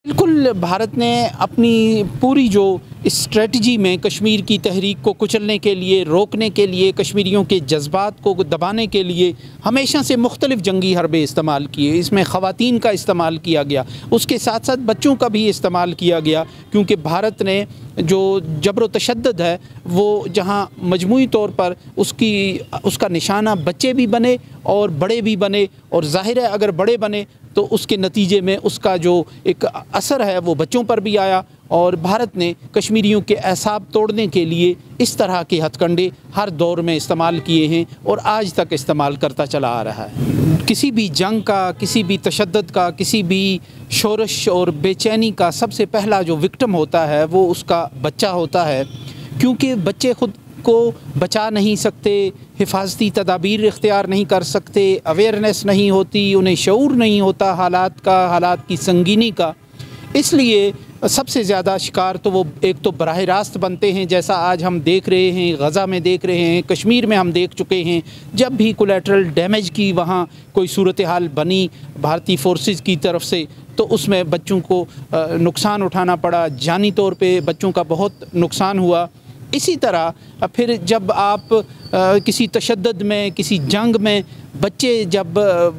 बिल्कुल, भारत ने अपनी पूरी जो स्ट्रेटजी में कश्मीर की तहरीक को कुचलने के लिए, रोकने के लिए, कश्मीरियों के जज्बात को दबाने के लिए हमेशा से मुख्तलिफ़ जंगी हरबे इस्तेमाल किए। इसमें ख़वातीन का इस्तेमाल किया गया, उसके साथ साथ बच्चों का भी इस्तेमाल किया गया, क्योंकि भारत ने जो जबर तशद्दुद है वो जहाँ मजमूई तौर पर उसका निशाना बच्चे भी बने और बड़े भी बने, और ज़ाहिर है अगर बड़े बने तो उसके नतीजे में उसका जो एक असर है वो बच्चों पर भी आया। और भारत ने कश्मीरियों के एसाब तोड़ने के लिए इस तरह के हथकंडे हर दौर में इस्तेमाल किए हैं और आज तक इस्तेमाल करता चला आ रहा है। किसी भी जंग का, किसी भी तशद्दुद का, किसी भी शोरश और बेचैनी का सबसे पहला जो विक्टिम होता है वो उसका बच्चा होता है, क्योंकि बच्चे ख़ुद को बचा नहीं सकते, हिफाजती तदाबीर इख्तियार नहीं कर सकते, अवेयरनेस नहीं होती, उन्हें शऊर नहीं होता हालात का, हालात की संगीनी का। इसलिए सबसे ज़्यादा शिकार तो वो एक तो बराह रास्त बनते हैं, जैसा आज हम देख रहे हैं, गज़ा में देख रहे हैं, कश्मीर में हम देख चुके हैं। जब भी कोलैटरल डैमेज की वहाँ कोई सूरत हाल बनी भारतीय फोर्सेस की तरफ से, तो उसमें बच्चों को नुकसान उठाना पड़ा, जानी तौर पे बच्चों का बहुत नुकसान हुआ। इसी तरह फिर जब आप किसी तशद्दुद में, किसी जंग में बच्चे जब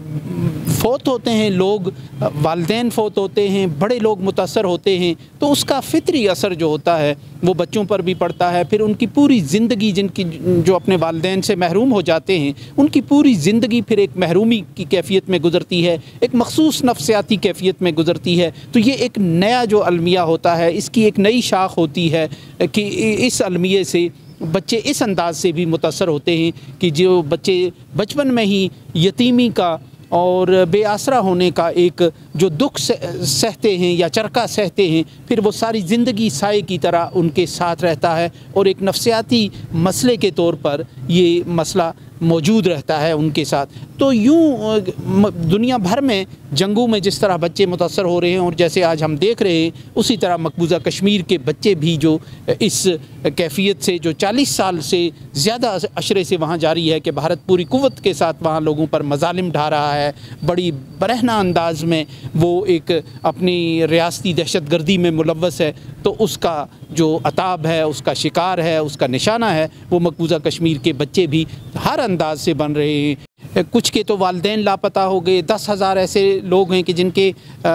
फ़ौत होते हैं, लोग वालिदैन फ़ौत होते हैं, बड़े लोग मुतासर होते हैं, तो उसका फ़ितरी असर जो होता है वो बच्चों पर भी पड़ता है। फिर उनकी पूरी ज़िंदगी, जो अपने वालिदैन से महरूम हो जाते हैं, उनकी पूरी ज़िंदगी फिर एक महरूमी की कैफ़ियत में गुज़रती है, एक मख़सूस नफ्सियाती कैफ़ियत में गुज़रती है। तो ये एक नया जो अलमिया होता है, इसकी एक नई शाख होती है कि इस अलमिये से बच्चे इस अंदाज से भी मुतासर होते हैं कि जो बच्चे बचपन में ही यतीमी का और बेआसरा होने का एक जो दुख सहते हैं या चरका सहते हैं, फिर वो सारी ज़िंदगी साए की तरह उनके साथ रहता है और एक नफ्सियाती मसले के तौर पर ये मसला मौजूद रहता है उनके साथ। तो यूँ दुनिया भर में जंगों में जिस तरह बच्चे मुतासर हो रहे हैं और जैसे आज हम देख रहे हैं, उसी तरह मकबूजा कश्मीर के बच्चे भी जो इस कैफियत से, जो 40 साल से ज़्यादा अशरे से वहाँ जारी है कि भारत पूरी कुव्वत के साथ वहाँ लोगों पर मज़ालिम ढा रहा है, बड़ी बरहना अंदाज में वो एक अपनी रियासती दहशतगर्दी में मुलव्वस है, तो उसका जो अताब है, उसका शिकार है, उसका निशाना है, वो मकबूजा कश्मीर के बच्चे भी हर अंदाज से बन रहे हैं। कुछ के तो वालिदैन लापता हो गए, 10,000 ऐसे लोग हैं कि जिनके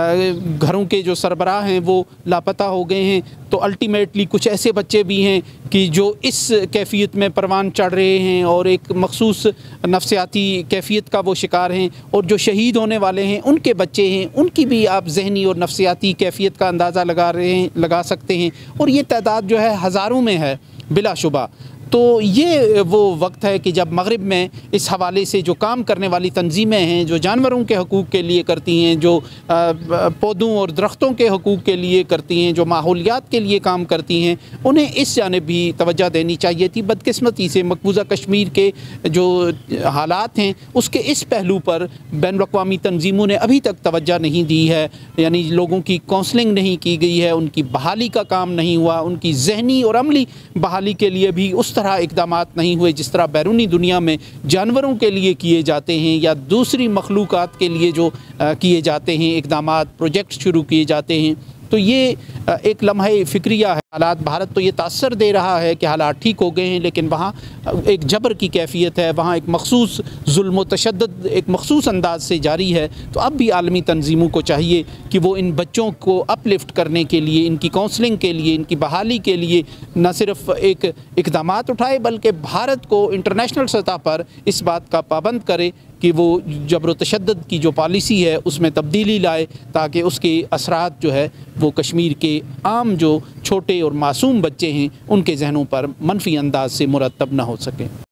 घरों के जो सरबराह हैं वो लापता हो गए हैं। तो अल्टीमेटली कुछ ऐसे बच्चे भी हैं कि जो इस कैफियत में परवान चढ़ रहे हैं और एक मखसूस नफ्सियाती कैफियत का वो शिकार हैं, और जो शहीद होने वाले हैं उनके बच्चे हैं, उनकी भी आप जहनी और नफ्सियाती कैफियत का अंदाज़ा लगा सकते हैं, और ये तादाद जो है हज़ारों में है बिलाशुबा। तो ये वो वक्त है कि जब मगरिब में इस हवाले से जो काम करने वाली तंजीमें हैं, जो जानवरों के हकूक़ के लिए करती हैं, जो पौधों और दरख्तों के हकूक़ के लिए करती हैं, जो माहौलियात के लिए काम करती हैं, उन्हें इस जानिब भी तवज्जो देनी चाहिए थी। बदकिस्मती से मकबूजा कश्मीर के जो हालात हैं उसके इस पहलू पर बैनुल-अक़वामी तंजीमों ने अभी तक तवज्जो नहीं दी है, यानी लोगों की काउंसलिंग नहीं की गई है, उनकी बहाली का काम नहीं हुआ, उनकी जहनी और अमली बहाली के लिए भी उस तरह इक़दामात नहीं हुए जिस तरह बैरूनी दुनिया में जानवरों के लिए किए जाते हैं या दूसरी मखलूक़ात के लिए जो किए जाते हैं इक़दामात, प्रोजेक्ट शुरू किए जाते हैं। तो ये एक लम्हे फ़िक्रिया है। हालात भारत तो ये तासर दे रहा है कि हालात ठीक हो गए हैं, लेकिन वहाँ एक जबर की कैफियत है, वहाँ एक मखसूस जुल्म व तशद्दुद एक मखसूस अंदाज से जारी है। तो अब भी आलमी तंजीमों को चाहिए कि वो इन बच्चों को अपलिफ्ट करने के लिए, इनकी काउंसलिंग के लिए, इनकी बहाली के लिए न सिर्फ एक इक़दामात उठाए, बल्कि भारत को इंटरनेशनल सतह पर इस बात का पाबंद करे कि वो जबर तशद्दुद की जो पॉलिसी है उसमें तब्दीली लाए, ताकि उसके असरात जो है वो कश्मीर के आम जो छोटे और मासूम बच्चे हैं उनके जहनों पर मनफी अंदाज से मुरतब न हो सकें।